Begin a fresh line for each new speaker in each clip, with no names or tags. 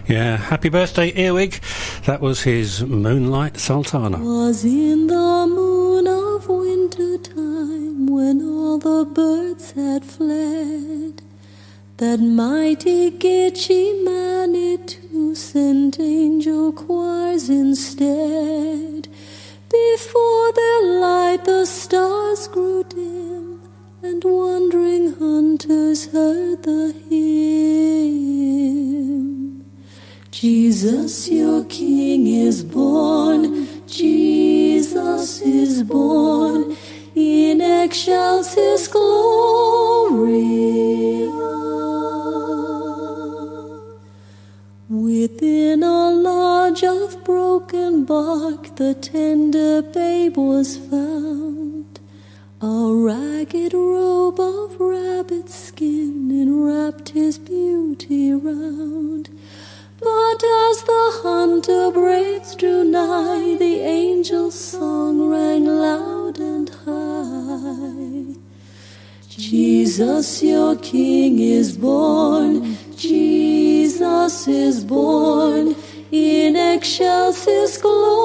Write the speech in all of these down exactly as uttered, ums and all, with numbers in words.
Yeah, happy birthday, Earwig. That was his Moonlight Sultana.
Was in the moon of winter time, when all the birds had fled, that mighty Gitchy Manitou sent angel choirs instead. Before their light the stars grew dim, and wandering hunters heard the hymn. Jesus, your King is born, Jesus is born, in excelsis Gloria. Within a lodge of broken bark the tender babe was found. A ragged robe of rabbit skin enwrapped his beauty round. But as the hunter braves drew nigh, the angel's song rang loud and high. Jesus, your King is born, Jesus is born, in excelsis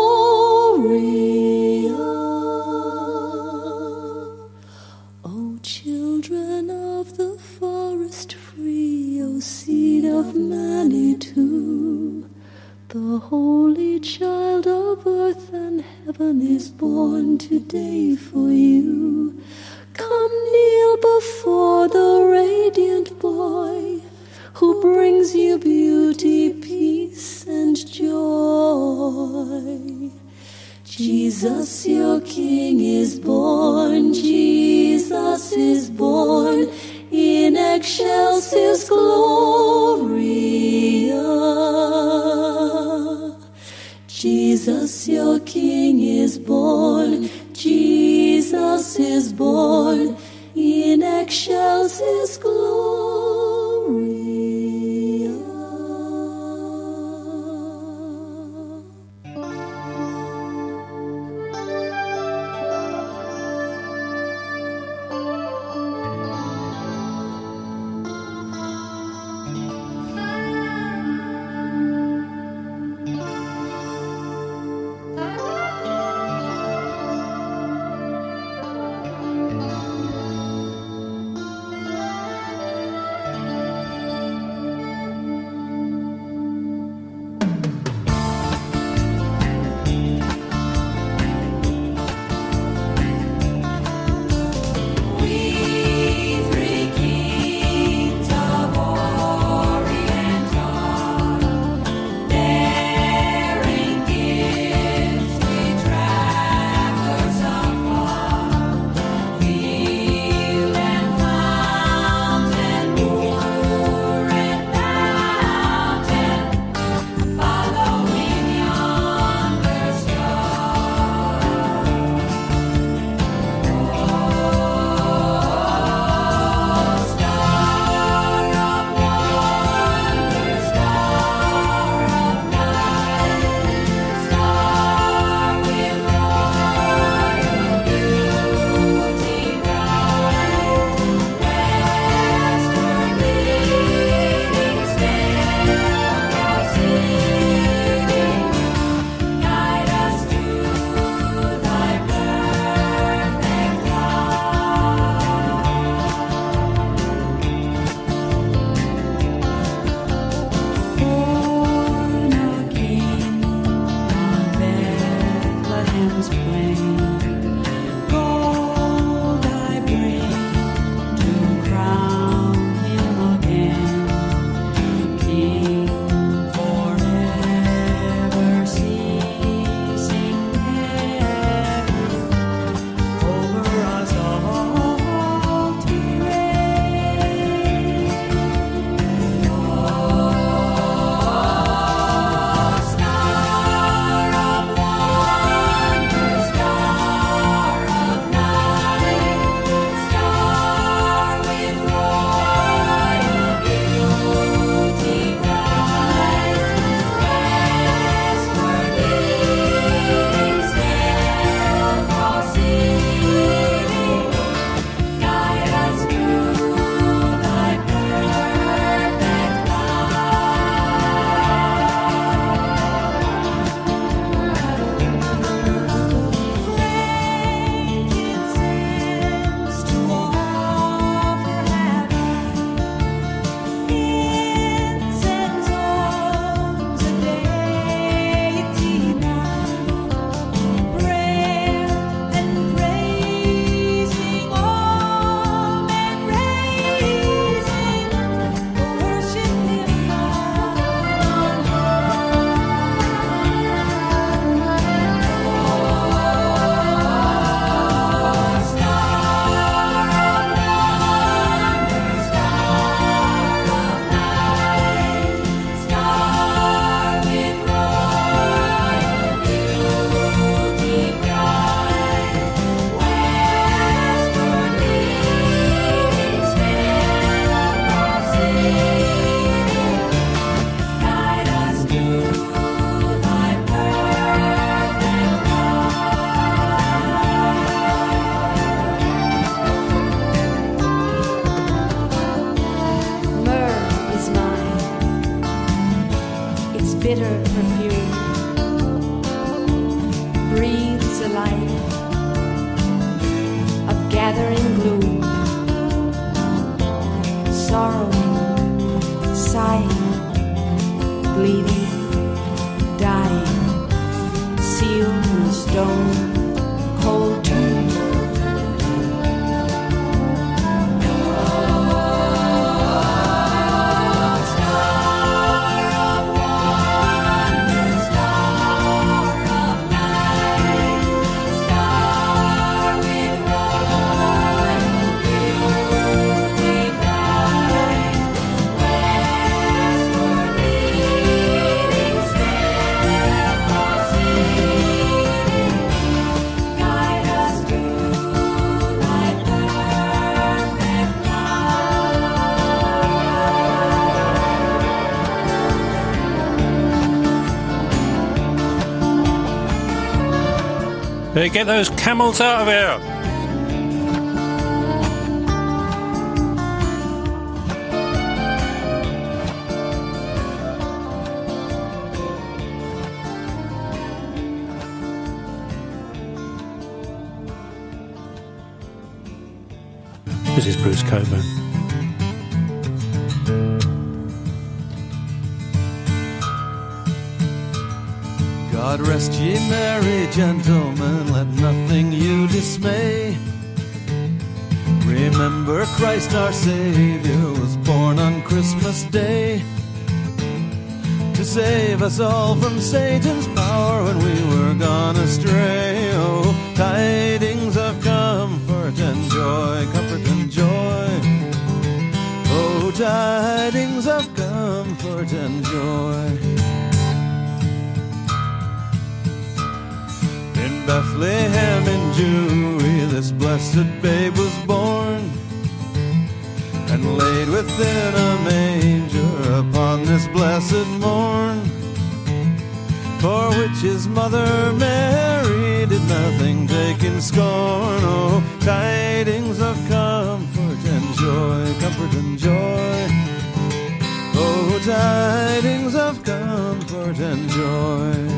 Gloria. O children of the forest free, O seed of Manitou, the holy child of earth and heaven is born today for you. Come kneel before the radiant boy, who brings you beauty, peace, and joy. Jesus, your King is born, Jesus is born, in excelsis Gloria. Jesus, your King is born, Jesus is born, in excelsis Gloria.
a life of gathering gloom, sorrowing, sighing, bleeding, dying, sealed in the stone cold tomb.
Hey, get those camels out of here! This is Bruce Coburn.
God rest ye merry gentlemen, let nothing you dismay. Remember Christ our Savior was born on Christmas Day, to save us all from Satan's power when we were gone astray. Oh, tidings of comfort and joy, comfort and joy. Oh, tidings of comfort and joy. In Bethlehem in Jewry this blessed babe was born, and laid within a manger upon this blessed morn, for which his mother Mary did nothing take in scorn. Oh, tidings of comfort and joy, comfort and joy. Oh, tidings of comfort and joy.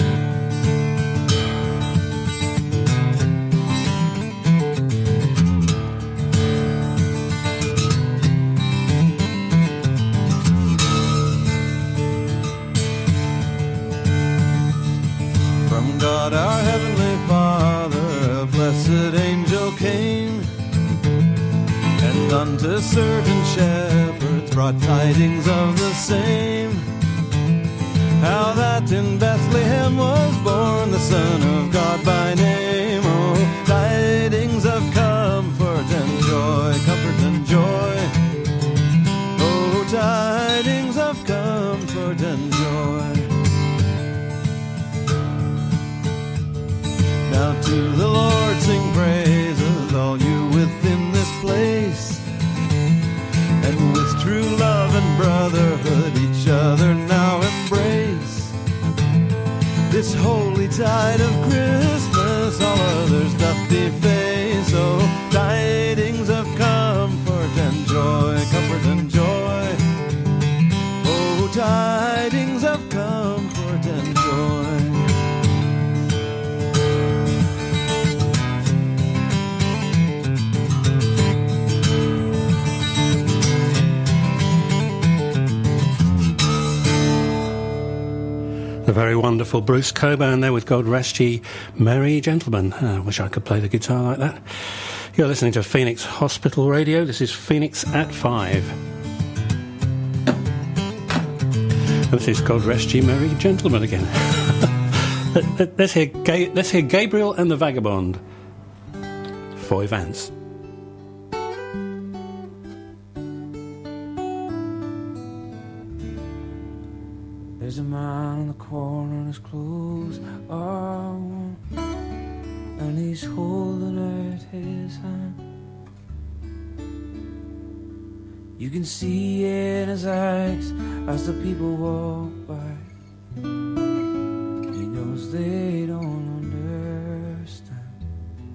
God our heavenly Father, a blessed angel came, and unto certain shepherds brought tidings of the same, how that in Bethlehem was born the Son of God by name. Oh, tidings of comfort and joy, comfort and joy. Oh, tidings of comfort and joy. Now to the Lord sing praises, all you within this place, and with true love and brotherhood each other now embrace. This holy tide of Christmas all others doth deface. Oh, tidings of comfort and joy, comfort and joy. Oh, tidings of comfort and joy.
The very wonderful Bruce Coburn there with God Rest Ye Merry Gentlemen. I uh, wish I could play the guitar like that. You're listening to Phoenix Hospital Radio. This is Phoenix at Five. And this is God Rest Ye Merry Gentlemen again. let's, hear Ga- let's hear Gabriel and the Vagabond. Foy Vance.
There's a man in the corner and his clothes are warm, and he's holding out his hand. You can see in his eyes as the people walk by, he knows they don't understand.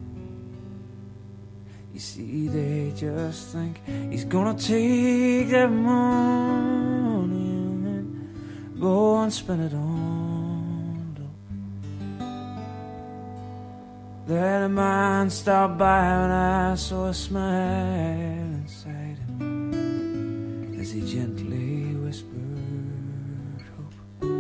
You see, they just think he's gonna take their money go and spend it on dope. Then a man stopped by and I saw a smile inside him as he gently whispered hope.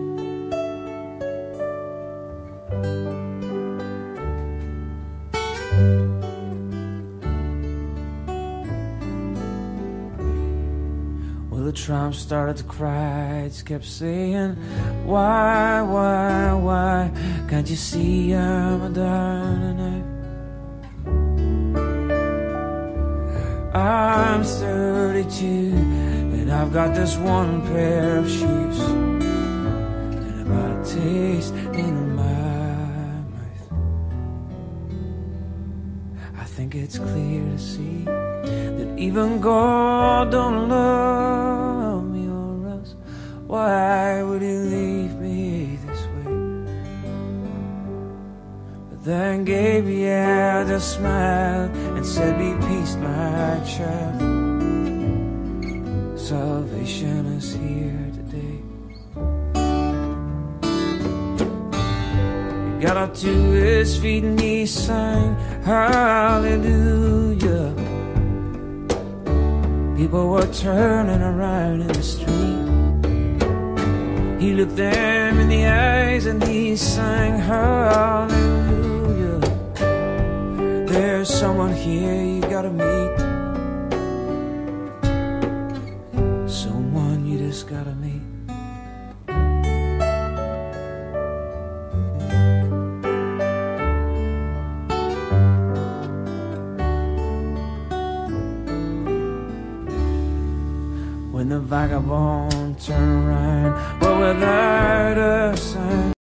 Well, the tramp started to cry, it kept saying, why, why, why can't you see I'm a darling now? I'm thirty-two and I've got this one pair of shoes and a bad taste in my mouth. I think it's clear to see that even God don't love me, or else why would he leave me this way? But then gave me out a smile and said, be peace, my child. Salvation is here today. He got up to his feet and he sang hallelujah. People were turning around in the street. He looked them in the eyes and he sang hallelujah. There's someone here you gotta meet, someone you just gotta meet. When the vagabond turned around, but without a sign,